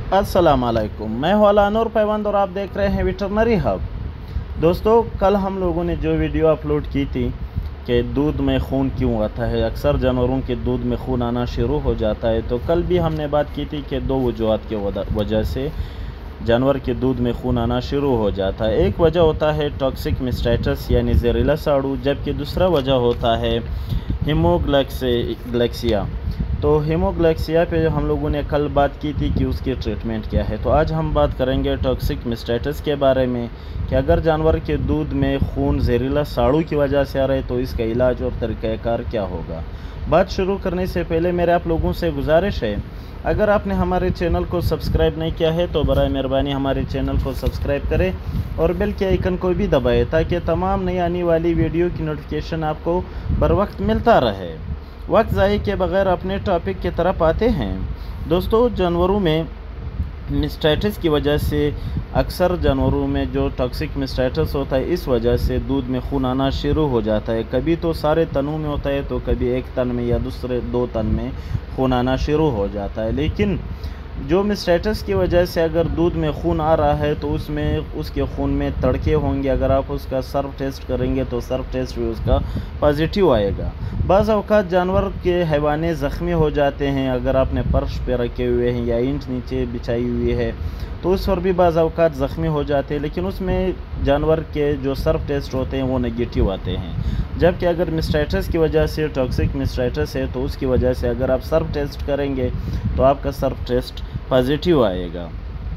अस्सलाम वालेकुम, मैं हूं अलानुर पैवंद और आप देख रहे हैं वेटरनरी हब। दोस्तों, कल हम लोगों ने जो वीडियो अपलोड की थी कि दूध में खून क्यों आता है, अक्सर जानवरों के दूध में खून आना शुरू हो जाता है। तो कल भी हमने बात की थी कि दो वजूहत की वजह से जानवर के दूध में खून आना शुरू हो जाता है। एक वजह होता है टॉक्सिक मास्टाइटिस यानी जहरीला साड़ू, जबकि दूसरा वजह होता है हीमोग्लाइक्सिया। तो हीमोग्लाइक्सिया पे हम लोगों ने कल बात की थी कि उसकी ट्रीटमेंट क्या है। तो आज हम बात करेंगे टॉक्सिक मास्टाइटिस के बारे में कि अगर जानवर के दूध में खून जहरीला साड़ू की वजह से आ रहा है तो इसका इलाज और तरीक़ाकार क्या होगा। बात शुरू करने से पहले मेरे आप लोगों से गुजारिश है, अगर आपने हमारे चैनल को सब्सक्राइब नहीं किया है तो बराए मेहरबानी हमारे चैनल को सब्सक्राइब करें और बेल के आइकन को भी दबाएं ताकि तमाम नई आने वाली वीडियो की नोटिफिकेशन आपको बर वक्त मिलता रहे। वक्त ज़ाये के बगैर अपने टॉपिक की तरफ आते हैं। दोस्तों, जानवरों में मास्टाइटिस की वजह से अक्सर जानवरों में जो टॉक्सिक मास्टाइटिस होता है इस वजह से दूध में खून आना शुरू हो जाता है। कभी तो सारे तनों में होता है तो कभी एक तन में या दूसरे दो तन में खून आना शुरू हो जाता है। लेकिन जो मास्टाइटिस की वजह से अगर दूध में खून आ रहा है तो उसमें उसके खून में तड़के होंगे। अगर आप उसका सर्फ टेस्ट करेंगे तो सर्फ टेस्ट भी उसका पॉजिटिव आएगा। बाज़ औक़ात जानवर के हैवाने ज़ख्मी हो जाते हैं, अगर आपने फर्श पे रखे हुए हैं या ईंट नीचे बिछाई हुई है तो उस पर भी बाज़ औक़ात ज़ख्मी हो जाते हैं, लेकिन उसमें जानवर के जो सर्फ टेस्ट होते हैं वो नेगेटिव आते हैं। जबकि अगर मास्टाइटिस की वजह से टॉक्सिक मास्टाइटिस है तो उसकी वजह से अगर आप सर्फ टेस्ट करेंगे तो आपका सर्फ टेस्ट पॉजिटिव आएगा।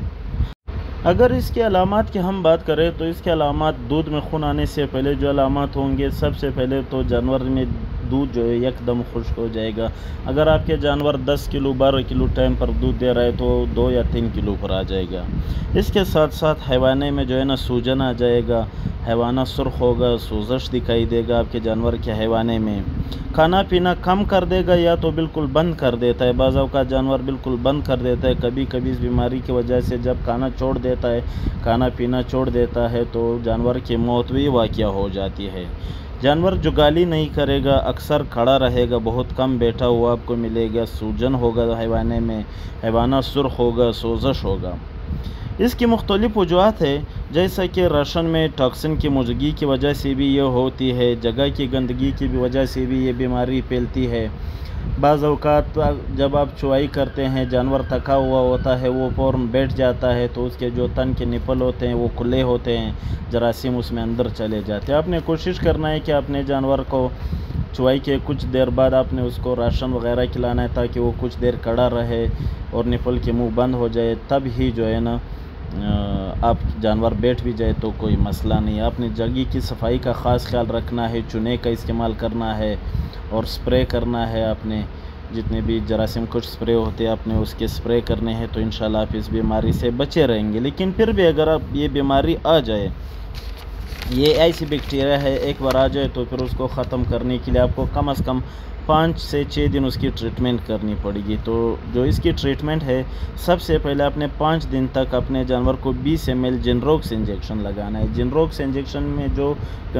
अगर इसके अलामात की हम बात करें तो इसके अलामात दूध में खून आने से पहले जो अलामात होंगे, सबसे पहले तो जानवर में दूध जो है एकदम खुश्क हो जाएगा। अगर आपके जानवर 10 किलो 12 किलो टाइम पर दूध दे रहा है तो 2 या 3 किलो पर आ जाएगा। इसके साथ साथ हैवाने में जो है ना सूजन आ जाएगा, हैवाना सुर्ख होगा, सोजश दिखाई देगा आपके जानवर के हैवाने में। खाना पीना कम कर देगा या तो बिल्कुल बंद कर देता है। बाज़ औक़ात जानवर बिल्कुल बंद कर देता है। कभी कभी इस बीमारी की वजह से जब खाना छोड़ देता है, खाना पीना छोड़ देता है तो जानवर की मौत भी वाक़या हो जाती है। जानवर जुगाली नहीं करेगा, अक्सर खड़ा रहेगा, बहुत कम बैठा हुआ आपको मिलेगा, सूजन होगा हैवाने में, हैवाना सुर्ख होगा, सोजश होगा। इसकी मुख्तलिफ वजूहत है, जैसा कि राशन में टॉक्सिन की मौजूदगी की वजह से भी ये होती है, जगह की गंदगी की वजह से भी ये बीमारी फैलती है। बाज़ औक़ात जब आप चुवाई करते हैं, जानवर थका हुआ होता है, वो फ़ौरन बैठ जाता है तो उसके जो तन के निपल होते हैं वो खुले होते हैं, जरासीम उसमें अंदर चले जाते हैं। आपने कोशिश करना है कि अपने जानवर को चुवाई के कुछ देर बाद आपने उसको राशन वगैरह खिलाना है ताकि वो कुछ देर खड़ा रहे और निपल के मुंह बंद हो जाए, तब ही जो है ना आप जानवर बैठ भी जाए तो कोई मसला नहीं। आपने जगह की सफाई का ख़ास ख्याल रखना है, चूने का इस्तेमाल करना है और स्प्रे करना है। आपने जितने भी जरासीम कुछ स्प्रे होते हैं आपने उसके स्प्रे करने हैं, तो इंशाल्लाह आप इस बीमारी से बचे रहेंगे। लेकिन फिर भी अगर आप ये बीमारी आ जाए, ये ऐसी बैक्टीरिया है, एक बार आ जाए तो फिर उसको ख़त्म करने के लिए आपको कम से कम 5 से 6 दिन उसकी ट्रीटमेंट करनी पड़ेगी। तो जो इसकी ट्रीटमेंट है, सबसे पहले आपने 5 दिन तक अपने जानवर को 20 ml जिनरोक्स इंजेक्शन लगाना है। जिनरोक्स इंजेक्शन में जो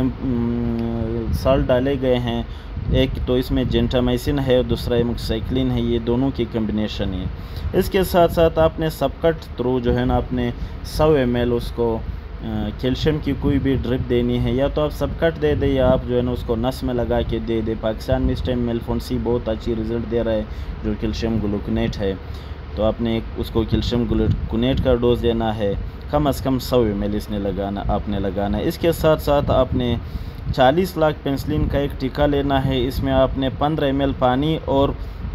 साल्ट डाले गए हैं, एक तो इसमें जेंटामाइसिन है और दूसरा एमोक्साइक्लिन है, ये दोनों की कम्बिनेशन है। इसके साथ साथ आपने सबकट थ्रू जो है ना अपने 100 ml उसको कैल्शियम की कोई भी ड्रिप देनी है, या तो आप सबकट दे दें या आप जो है ना उसको नस में लगा के दे दें। पाकिस्तान में इस टाइम मेलफोनसी बहुत अच्छी रिज़ल्ट दे रहा है जो कैल्शियम ग्लूकोनेट है, तो आपने उसको कैल्शियम ग्लूकोनेट का डोज देना है, कम से कम 100 ml इसने आपने लगाना है। इसके साथ साथ आपने 40 लाख पेंसिलिन का एक टीका लेना है। इसमें आपने 15 ml पानी और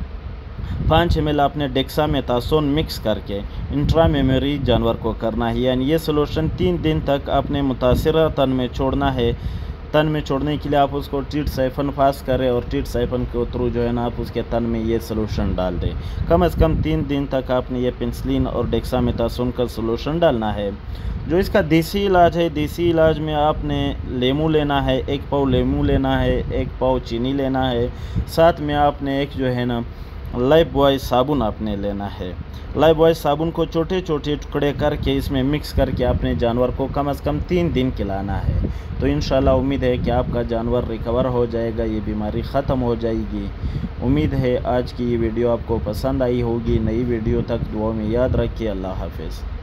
5 ml आपने डेक्सामेथासोन मिक्स करके इंट्रामेमोरी जानवर को करना है। यानी ये सोल्यूशन 3 दिन तक आपने मुतासिरा तन में छोड़ना है। तन में छोड़ने के लिए आप उसको टीट साइफन पास करें और टीट साइफन के थ्रू जो है ना आप उसके तन में ये सोल्यूशन डाल दें। कम से कम 3 दिन तक आपने ये पेंसिलिन और डेक्सामेथासोन का सोल्यूशन डालना है। जो इसका देसी इलाज है, देसी इलाज में आपने लेमू लेना है, 1 पाव लेमू लेना है, 1 पाव चीनी लेना है, साथ में आपने एक जो है ना लाइफ बॉय साबुन आपने लेना है। लाइफ बॉय साबुन को छोटे छोटे टुकड़े करके इसमें मिक्स करके अपने जानवर को कम से कम 3 दिन खिलाना है। तो इंशाल्लाह उम्मीद है कि आपका जानवर रिकवर हो जाएगा, ये बीमारी ख़त्म हो जाएगी। उम्मीद है आज की ये वीडियो आपको पसंद आई होगी। नई वीडियो तक दुआ में याद रखिए। अल्लाह हाफ़िज़।